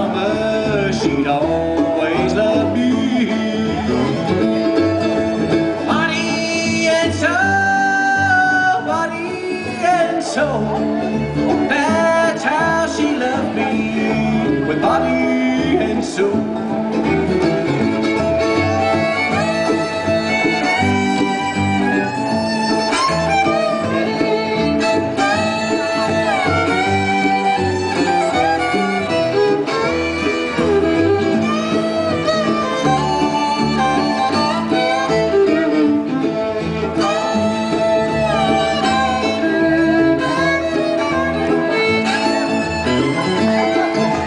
mama, she'd always love me. Body and soul, body and soul, that's how she loved me, with body and soul.